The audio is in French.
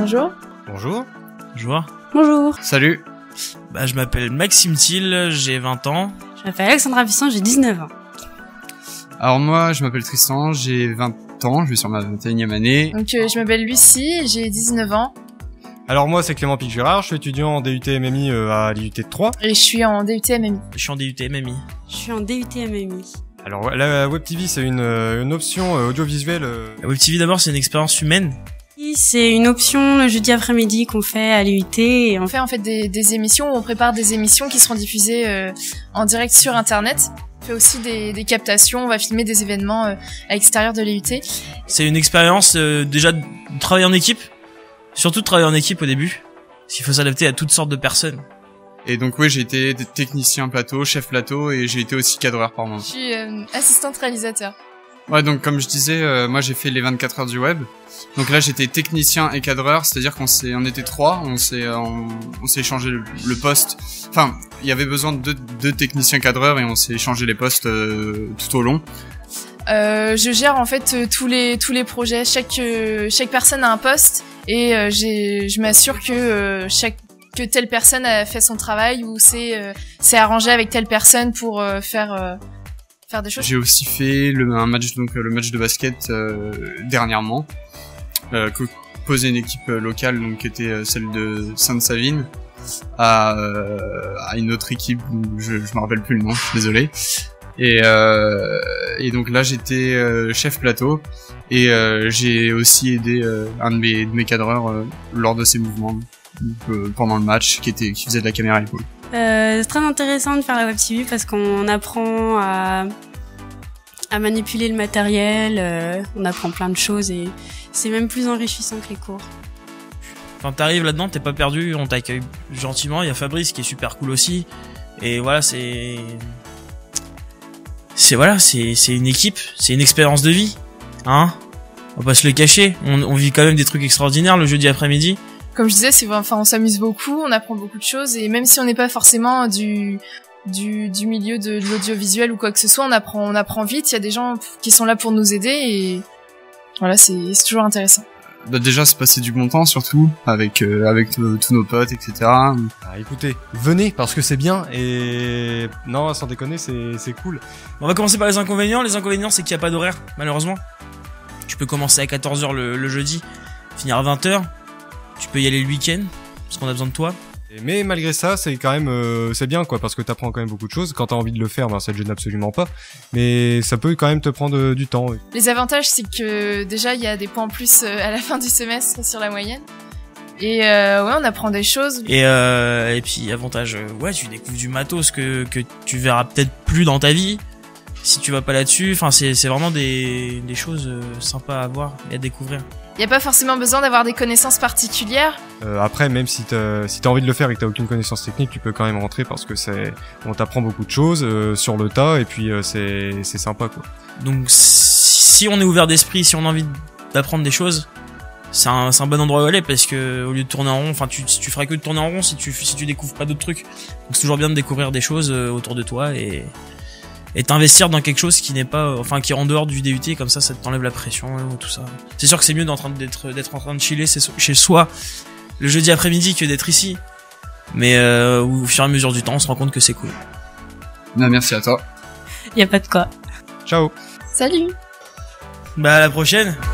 Bonjour. Bonjour. Bonjour. Bonjour. Salut. Je m'appelle Maxime Thiel, j'ai 20 ans. Je m'appelle Alexandra Visson, j'ai 19 ans. Alors moi, je m'appelle Tristan, j'ai 20 ans, je vais sur ma 21e année. Donc je m'appelle Lucie, j'ai 19 ans. Alors moi, c'est Clément Pic-Girard, je suis étudiant en DUT MMI à l'IUT de Troyes. Et je suis en DUT MMI. Je suis en DUT MMI. Je suis en DUT MMI. Alors la Web TV, c'est une option audiovisuelle. La Web TV d'abord, c'est une expérience humaine. C'est une option le jeudi après-midi qu'on fait à l'IUT. Et On fait en fait des émissions, on prépare des émissions qui seront diffusées en direct sur Internet. On fait aussi des captations, on va filmer des événements à l'extérieur de l'IUT. C'est une expérience déjà de travailler en équipe. Surtout de travailler en équipe au début. Parce qu'il faut s'adapter à toutes sortes de personnes. Et donc oui, j'ai été technicien plateau, chef plateau et j'ai été aussi cadreur par moment. Je suis assistante réalisateur. Ouais, donc comme je disais, moi j'ai fait les 24 heures du web. Donc là j'étais technicien et cadreur, c'est-à-dire on était trois, on s'est échangé le poste. Enfin, il y avait besoin de deux techniciens cadreurs et on s'est échangé les postes tout au long. Je gère en fait tous les projets. Chaque personne a un poste et je m'assure que telle personne a fait son travail ou c'est arrangé avec telle personne pour faire des choses. J'ai aussi fait le match de basket dernièrement, composé une équipe locale donc qui était celle de Sainte-Savine à une autre équipe, je me rappelle plus le nom, désolé. Et donc là j'étais chef plateau et j'ai aussi aidé un de mes cadreurs lors de ses mouvements pendant le match qui faisait de la caméra épaule. C'est très intéressant de faire la Web TV parce qu'on apprend à manipuler le matériel, on apprend plein de choses et c'est même plus enrichissant que les cours. Quand t'arrives là-dedans, t'es pas perdu, on t'accueille gentiment. Il y a Fabrice qui est super cool aussi. Et voilà, c'est une équipe, c'est une expérience de vie, hein. On va pas se le cacher, on vit quand même des trucs extraordinaires le jeudi après-midi. Comme je disais, on s'amuse beaucoup, on apprend beaucoup de choses et même si on n'est pas forcément du milieu de l'audiovisuel ou quoi que ce soit, on apprend vite. Il y a des gens qui sont là pour nous aider et voilà, c'est toujours intéressant. Bah déjà, se passer du bon temps surtout avec tous nos potes, etc. Ah, écoutez, venez parce que c'est bien et non, sans déconner, c'est cool. On va commencer par les inconvénients. Les inconvénients, c'est qu'il n'y a pas d'horaire, malheureusement. Tu peux commencer à 14h le jeudi, finir à 20h. Tu peux y aller le week-end parce qu'on a besoin de toi. Mais malgré ça, c'est quand même c'est bien quoi parce que t'apprends quand même beaucoup de choses. Quand t'as envie de le faire, ben ça te gêne absolument pas. Mais ça peut quand même te prendre du temps. Oui. Les avantages, c'est que déjà il y a des points en plus à la fin du semestre sur la moyenne. Et ouais, on apprend des choses. Et puis avantage, ouais, tu découvres du matos que tu verras peut-être plus dans ta vie si tu vas pas là-dessus. Enfin, c'est vraiment des choses sympas à voir et à découvrir. Il n'y a pas forcément besoin d'avoir des connaissances particulières. Après, même si t'as envie de le faire et que t'as aucune connaissance technique, tu peux quand même rentrer parce que on t'apprend beaucoup de choses sur le tas et puis c'est sympa quoi. Donc si on est ouvert d'esprit, si on a envie d'apprendre des choses, c'est un bon endroit où aller parce que au lieu de tourner en rond, enfin tu feras que de tourner en rond si tu découvres pas d'autres trucs. Donc c'est toujours bien de découvrir des choses autour de toi et t'investir dans quelque chose qui n'est pas, enfin qui est en dehors du DUT, comme ça t'enlève la pression et tout ça. C'est sûr que c'est mieux d'être en train de chiller chez soi le jeudi après-midi que d'être ici. Mais au fur et à mesure du temps, on se rend compte que c'est cool. Non, merci à toi. Y a pas de quoi. Ciao. Salut. Bah à la prochaine.